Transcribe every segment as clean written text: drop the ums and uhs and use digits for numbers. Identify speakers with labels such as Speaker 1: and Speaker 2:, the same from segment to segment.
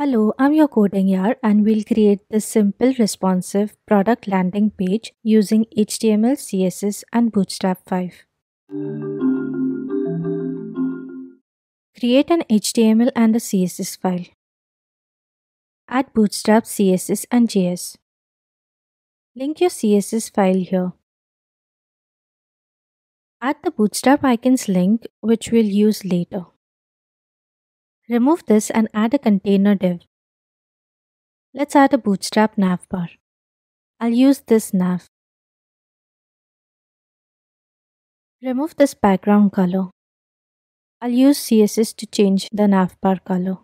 Speaker 1: Hello, I'm your coding yar and we'll create this simple responsive product landing page using HTML, CSS and Bootstrap 5. Create an HTML and a CSS file. Add Bootstrap, CSS and JS. Link your CSS file here. Add the Bootstrap icons link which we'll use later. Remove this and add a container div. Let's add a Bootstrap navbar. I'll use this nav. Remove this background color. I'll use CSS to change the navbar color.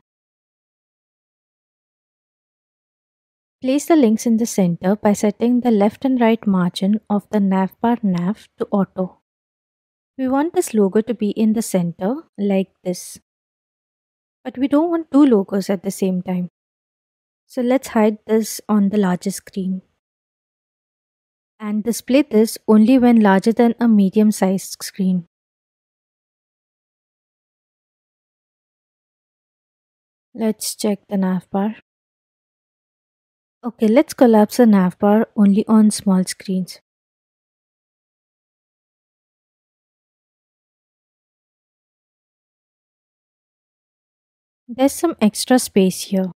Speaker 1: Place the links in the center by setting the left and right margin of the navbar nav to auto. We want this logo to be in the center like this. But we don't want two logos at the same time. So let's hide this on the larger screen. And display this only when larger than a medium-sized screen. Let's check the navbar. Okay, let's collapse the navbar only on small screens. There's some extra space here.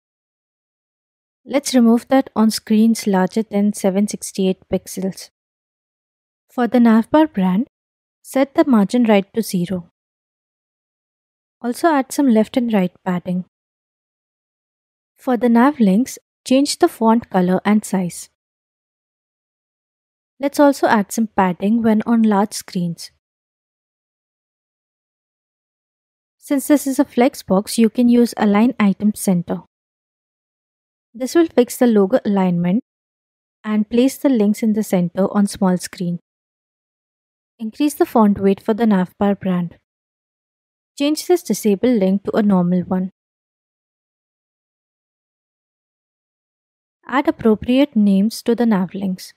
Speaker 1: Let's remove that on screens larger than 768 pixels. For the navbar brand, set the margin right to 0. Also add some left and right padding. For the nav links, change the font color and size. Let's also add some padding when on large screens. Since this is a flex box, you can use Align Item Center. This will fix the logo alignment and place the links in the center on small screen. Increase the font weight for the navbar brand. Change this disable link to a normal one. Add appropriate names to the nav links.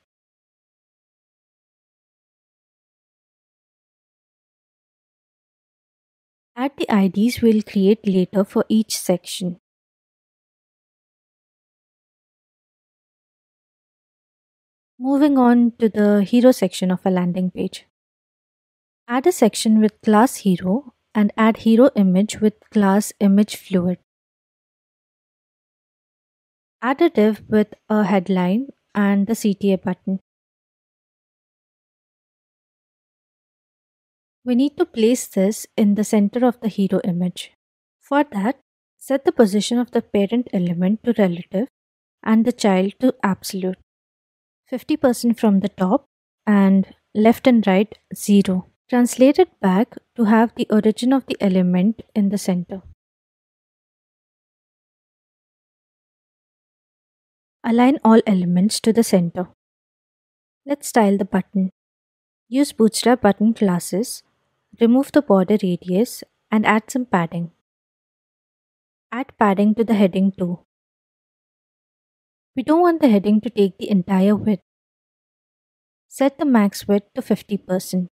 Speaker 1: Add the IDs we'll create later for each section. Moving on to the hero section of a landing page. Add a section with class hero and add hero image with class image fluid. Add a div with a headline and the CTA button. We need to place this in the center of the hero image. For that, set the position of the parent element to relative and the child to absolute. 50% from the top and left and right 0. Translate it back to have the origin of the element in the center. Align all elements to the center. Let's style the button. Use Bootstrap button classes, remove the border radius and add some padding. Add padding to the heading too. We don't want the heading to take the entire width. Set the max width to 50%.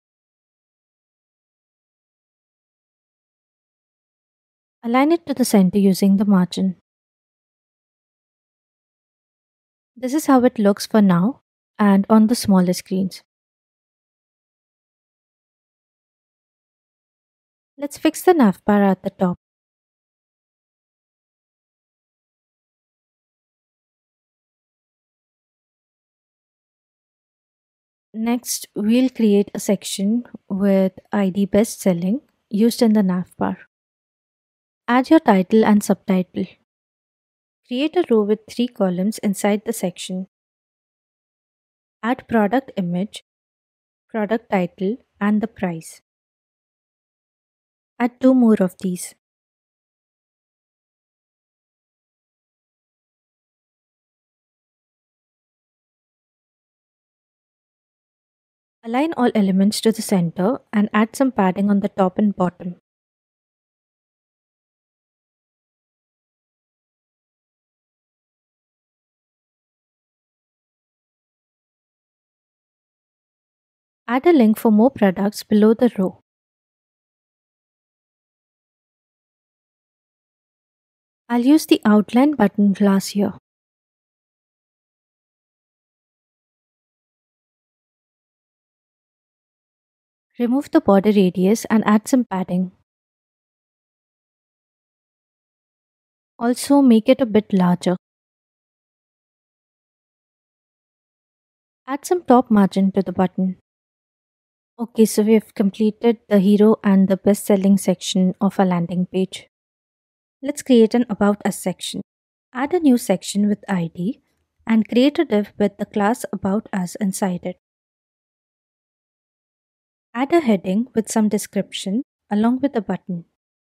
Speaker 1: Align it to the center using the margin. This is how it looks for now and on the smaller screens. Let's fix the navbar at the top. Next, we'll create a section with ID best selling used in the navbar. Add your title and subtitle. Create a row with 3 columns inside the section. Add product image, product title, and the price. Add 2 more of these. Align all elements to the center and add some padding on the top and bottom. Add a link for more products below the row. I'll use the outline button class here. Remove the border radius and add some padding. Also make it a bit larger. Add some top margin to the button. Okay, so we have completed the hero and the best selling section of a landing page. Let's create an About Us section. Add a new section with ID and create a div with the class About Us inside it. Add a heading with some description along with the button.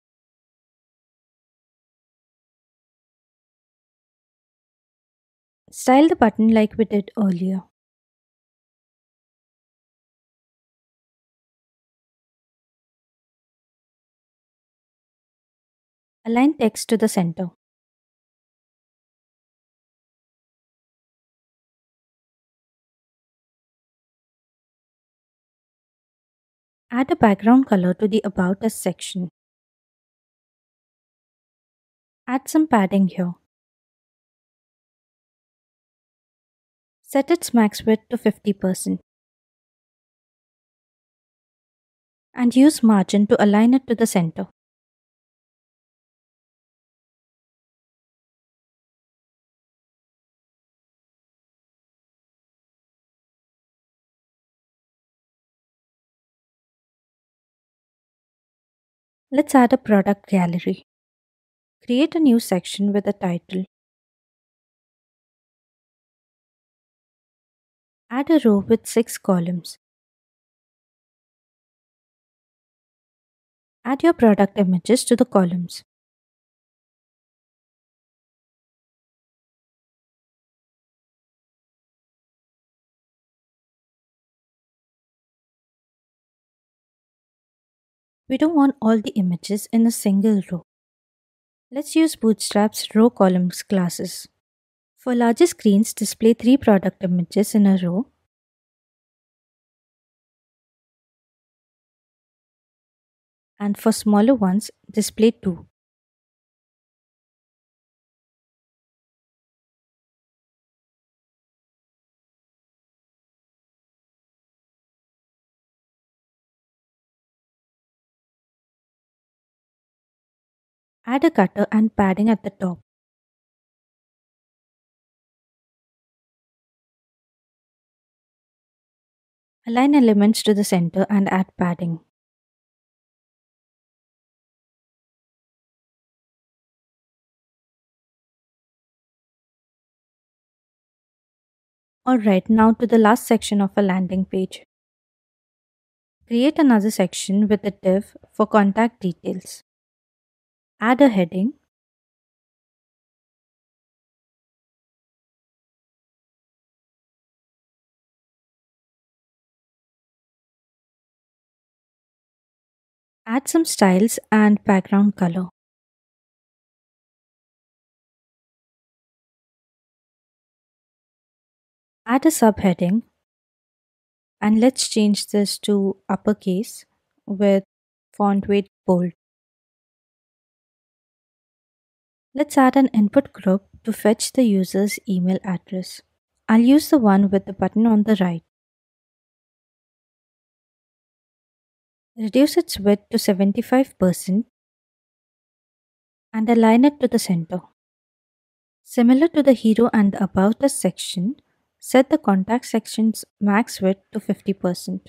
Speaker 1: Style the button like we did earlier. Align text to the center. Add a background color to the About Us section. Add some padding here. Set its max width to 50% and use margin to align it to the center. Let's add a product gallery. Create a new section with a title. Add a row with 6 columns. Add your product images to the columns. We don't want all the images in a single row. Let's use Bootstrap's row columns classes. For larger screens, display 3 product images in a row. And for smaller ones, display 2. Add a cutter and padding at the top. Align elements to the center and add padding. Alright, now to the last section of a landing page. Create another section with a div for contact details. Add a heading. Add some styles and background color. Add a subheading and let's change this to uppercase with font weight bold. Let's add an input group to fetch the user's email address. I'll use the one with the button on the right. Reduce its width to 75% and align it to the center. Similar to the hero and the About Us section, set the contact section's max width to 50%.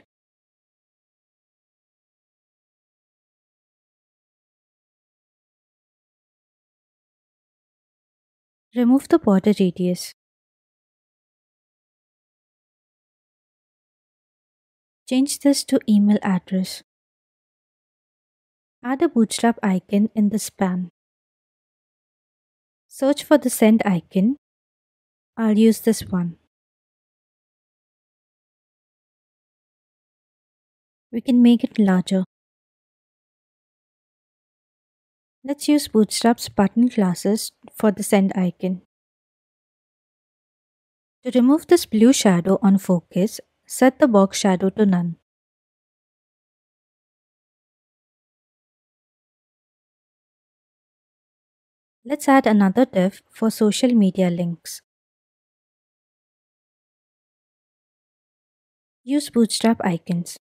Speaker 1: Remove the border radius. Change this to email address. Add a Bootstrap icon in the span. Search for the send icon. I'll use this one. We can make it larger. Let's use Bootstrap's button classes for the send icon. To remove this blue shadow on focus, set the box shadow to none. Let's add another div for social media links. Use Bootstrap icons.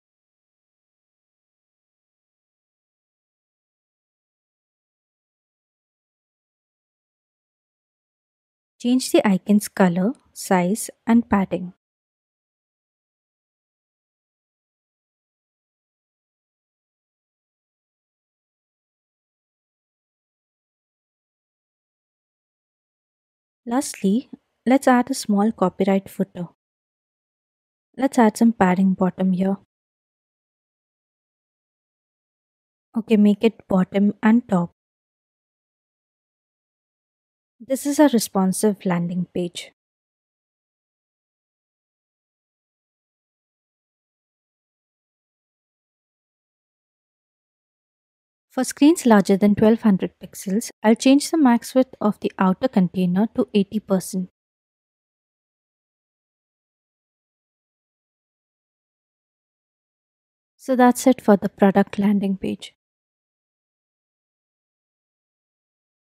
Speaker 1: Change the icon's color, size, and padding. Lastly, let's add a small copyright footer. Let's add some padding bottom here. Okay, make it bottom and top. This is a responsive landing page. For screens larger than 1200 pixels, I'll change the max width of the outer container to 80%. So that's it for the product landing page.